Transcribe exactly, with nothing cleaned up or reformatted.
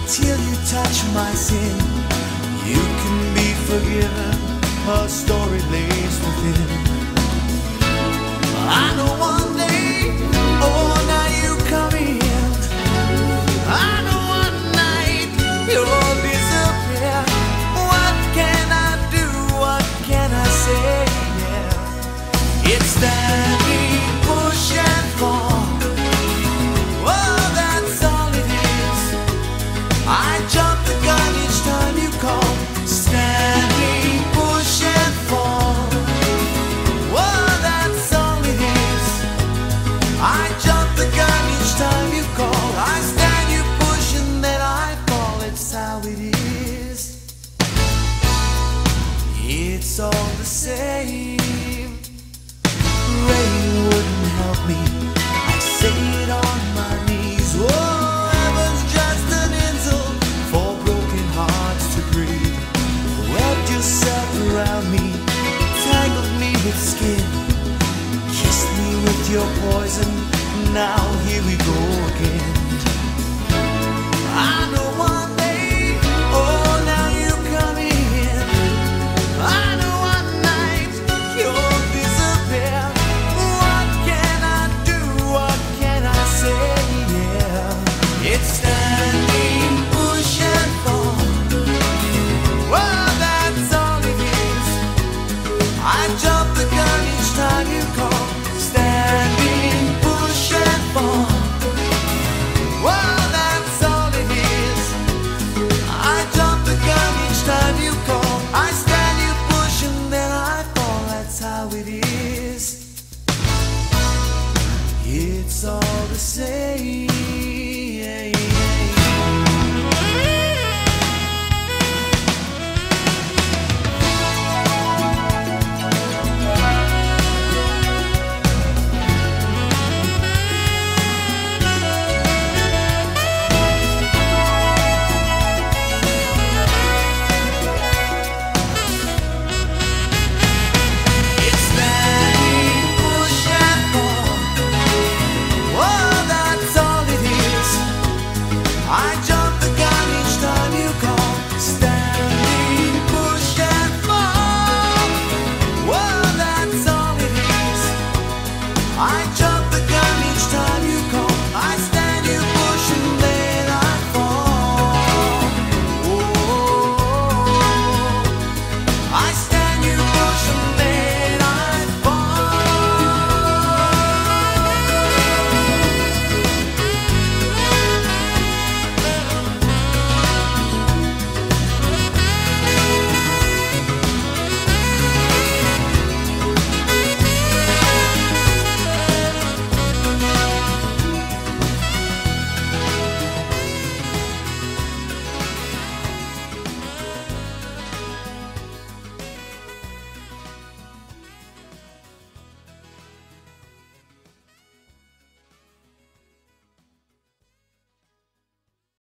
till you touch my sin. You can be forgiven, a story lays within. I know one day, oh now you come in. I know one night you'll disappear. What can I do, what can I say? Yeah. It's standing, push and fall. Oh, that's all it is. I jump the gun each time you call. Standing, push and fall. Oh, that's all it is. I jump the gun each time you call. I stand, you push, and then I fall. It's how it is. It's all the same. Rain wouldn't help me. I say it on my knees. Oh, heaven's just an insult for broken hearts to breathe. Wrapped yourself around me, tangled me with skin, kissed me with your poison. Now here we go again. I know one day, oh now you come in. I know one night you'll disappear. What can I do? What can I say? Yeah, it's standing, push and fall. Well, that's all it is. I jump the gun each time you call. Standing, push and fall. Well, that's all it is. I jump the gun each time you call. I stand, you push, and then I fall. That's how it is. It's all the same.